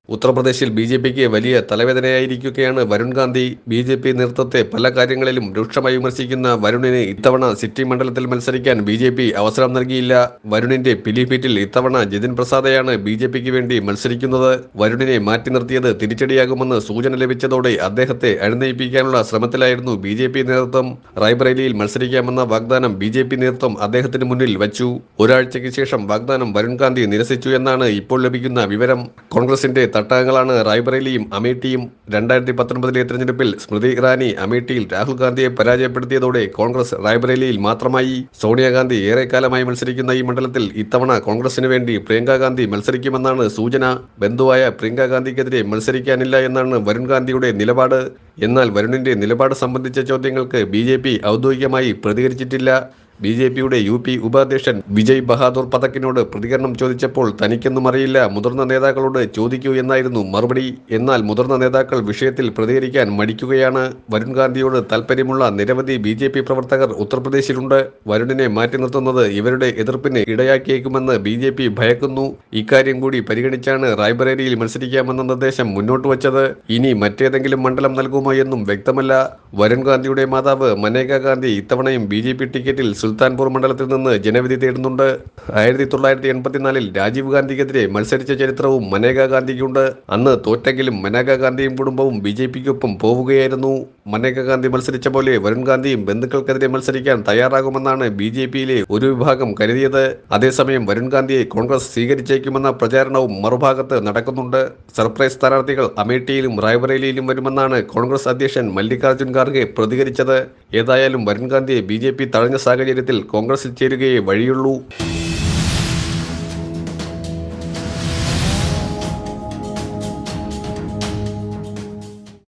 ഉത്തർപ്രദേശിൽ ബി.ജെ.പിക്ക് വലിയ തലവേദനയായിരിക്കുകയാണ് വരുൺ ഗാന്ധി. ബി.ജെ.പി നേതൃത്വത്തെ പല കാര്യങ്ങളിലും രൂക്ഷമായി വിമർശിക്കുന്ന വരുണിന് ഇത്തവണ സിറ്റി മണ്ഡലത്തിൽ മത്സരിക്കാൻ ബി.ജെ.പി അവസരം നൽകിയില്ല. വരുണിന്റെ പിലിഭീറ്റിൽ ഇത്തവണ ജിതിൻ പ്രസാദയാണ് ബി.ജെ.പിക്ക് വേണ്ടി മത്സരിക്കുന്നത്. വരുണിനെ മാറ്റി നിർത്തിയത് തിരിച്ചടിയാകുമെന്ന് സൂചന ലഭിച്ചതോടെ അദ്ദേഹത്തെ അഴിനയിപ്പിക്കാനുള്ള ശ്രമത്തിലായിരുന്നു ബി.ജെ.പി നേതൃത്വം. റായ്ബറേലിയിൽ മത്സരിക്കാമെന്ന വാഗ്ദാനം ബി.ജെ.പി നേതൃത്വം അദ്ദേഹത്തിന് മുന്നിൽ വച്ചു. ഒരാഴ്ചയ്ക്ക് ശേഷം വാഗ്ദാനം വരുൺ ഗാന്ധി നിരസിച്ചു എന്നാണ് ഇപ്പോൾ ലഭിക്കുന്ന വിവരം. കോൺഗ്രസിന്റെ തട്ടകങ്ങളാണ് റായ്ബറേലിയും അമേഠിയും. 2019 തെരഞ്ഞെടുപ്പിൽ സ്മൃതി ഇറാനി അമേഠിയിൽ രാഹുൽ ഗാന്ധിയെ പരാജയപ്പെടുത്തിയതോടെ കോൺഗ്രസ് റായ്ബറേലിയിൽ മാത്രമായി. സോണിയാഗാന്ധി ഏറെക്കാലമായി മത്സരിക്കുന്ന ഈ മണ്ഡലത്തിൽ ഇത്തവണ കോൺഗ്രസിന് വേണ്ടി പ്രിയങ്ക ഗാന്ധി മത്സരിക്കുമെന്നാണ് സൂചന. ബന്ധുവായ പ്രിയങ്ക ഗാന്ധിക്കെതിരെ മത്സരിക്കാനില്ല എന്നാണ് വരുൺ ഗാന്ധിയുടെ നിലപാട്. എന്നാൽ വരുണിന്റെ നിലപാട് സംബന്ധിച്ച ചോദ്യങ്ങൾക്ക് ബി.ജെ.പി ഔദ്യോഗികമായി പ്രതികരിച്ചിട്ടില്ല. ബി.ജെ.പിയുടെ യു.പി ഉപാധ്യക്ഷൻ വിജയ് ബഹാദൂർ പഥക്കിനോട് പ്രതികരണം ചോദിച്ചപ്പോൾ തനിക്കൊന്നും അറിയില്ല, മുതിർന്ന നേതാക്കളോട് ചോദിക്കൂ എന്നായിരുന്നു മറുപടി. എന്നാൽ മുതിർന്ന നേതാക്കൾ വിഷയത്തിൽ പ്രതികരിക്കാൻ മടിക്കുകയാണ്. വരുൺ ഗാന്ധിയോട് താൽപ്പര്യമുള്ള നിരവധി ബി.ജെ.പി പ്രവർത്തകർ ഉത്തർപ്രദേശിലുണ്ട്. വരുണിനെ മാറ്റി നിർത്തുന്നത് ഇവരുടെ എതിർപ്പിന് ഇടയാക്കിയേക്കുമെന്ന് ബി.ജെ.പി ഭയക്കുന്നു. ഇക്കാര്യം കൂടി പരിഗണിച്ചാണ് റായ്ബറേലിയിൽ മത്സരിക്കാമെന്ന നിർദ്ദേശം മുന്നോട്ട് വച്ചത്. ഇനി മറ്റേതെങ്കിലും മണ്ഡലം നൽകുമോ എന്നും വ്യക്തമല്ല. വരുൺ ഗാന്ധിയുടെ മാതാവ് മനേക ഗാന്ധി ഇത്തവണയും ബി.ജെ.പി ടിക്കറ്റിൽ സുൽത്താൻപൂർ മണ്ഡലത്തിൽ നിന്ന് ജനവിധി തേടുന്നുണ്ട്. 1984 രാജീവ് ഗാന്ധിക്കെതിരെ മത്സരിച്ച ചരിത്രവും മനേക ഗാന്ധിക്കുണ്ട്. അന്ന് തോറ്റെങ്കിലും മനേക ഗാന്ധിയും കുടുംബവും ബി.ജെ.പിക്കൊപ്പം പോവുകയായിരുന്നു. മനേക ഗാന്ധി മത്സരിച്ച പോലെ വരുൺ ഗാന്ധിയും ബന്ധുക്കൾക്കെതിരെ മത്സരിക്കാൻ തയ്യാറാകുമെന്നാണ് ബി.ജെ.പിയിലെ ഒരു വിഭാഗം കരുതിയത്. അതേസമയം വരുൺ ഗാന്ധിയെ കോൺഗ്രസ് സ്വീകരിച്ചേക്കുമെന്ന പ്രചാരണവും മറുഭാഗത്ത് നടക്കുന്നുണ്ട്. സർപ്രൈസ് സ്ഥാനാർത്ഥികൾ അമേഠിയിലും റായ്ബറേലിയിലും വരുമെന്നാണ് കോൺഗ്രസ് അധ്യക്ഷൻ മല്ലികാർജ്ജുൻ ഖാർഗെ പ്രതികരിച്ചത്. ഏതായാലും വരുൺ ഗാന്ധിയെ ബി.ജെ.പി തഴഞ്ഞ സാഹചര്യത്തിൽ കോൺഗ്രസിൽ ചേരുകയേ വഴിയുള്ളൂ.